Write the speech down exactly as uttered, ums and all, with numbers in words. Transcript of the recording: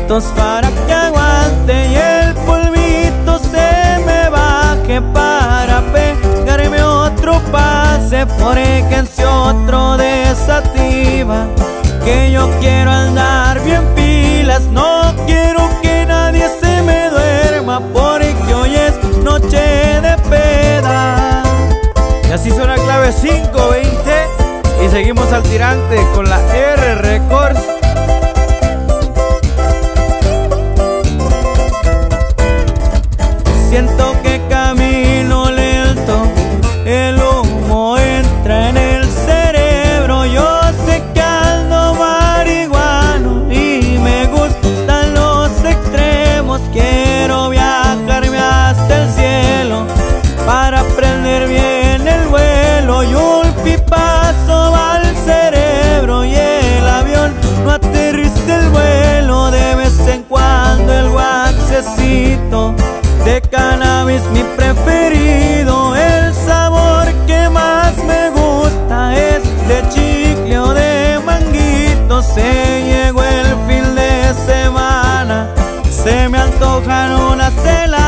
manguitos para que aguante y el polvito se me baje para pegarme otro pase, porque si otro desativa, que yo quiero andar bien pilas, no quiero que nadie se me duerma, porque hoy es noche de peda. Y así suena clave cinco veinte y seguimos al tirante con la R Records. Siento que camino lento, el humo entra en el cerebro. Yo sé que ando marihuano y me gustan los extremos. Quiero viajarme hasta el cielo para aprender bien el vuelo, y un pipazo va al cerebro y el avión no aterriza el vuelo. De vez en cuando el waxecito de cannabis mi preferido, el sabor que más me gusta es de chicle o de manguito. Se llegó el fin de semana, se me antojan unas heladas